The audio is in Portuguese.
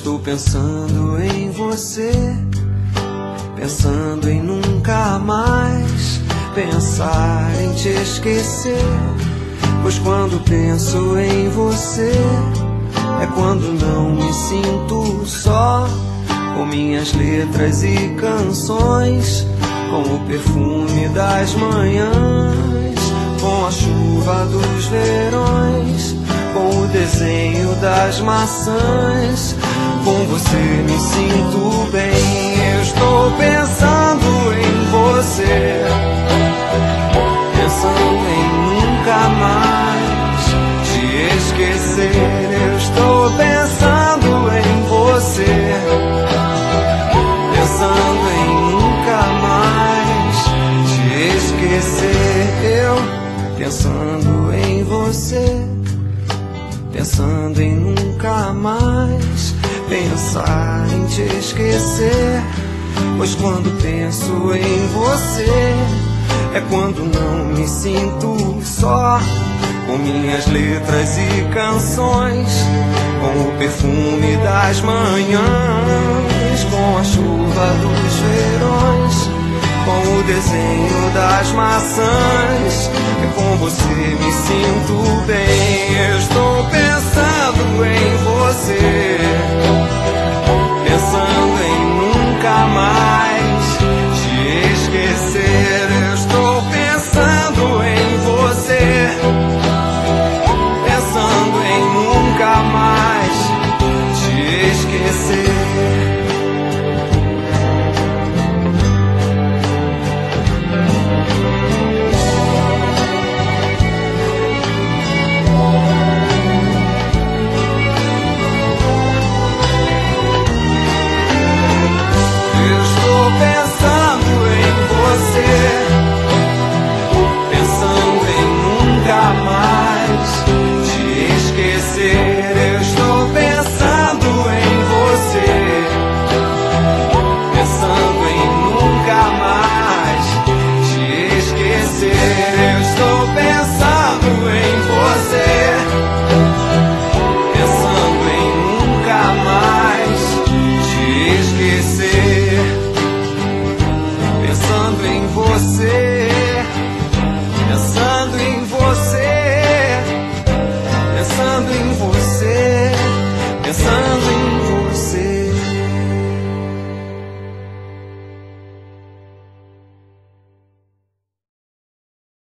estou pensando em você, pensando em nunca mais pensar em te esquecer. Pois quando penso em você é quando não me sinto só, com minhas letras e canções, com o perfume das manhãs, com a chuva dos verões, com o desenho das maçãs. Com você me sinto bem. Eu estou pensando em você, pensando em nunca mais te esquecer. Eu estou pensando em você, pensando em nunca mais te esquecer. Eu pensando em você, pensando em nunca mais pensar em te esquecer. Pois quando penso em você é quando não me sinto só, com minhas letras e canções, com o perfume das manhãs, com a chuva dos verões, com o desenho das maçãs. Com você me sinto bem. Eu estou pensando em você,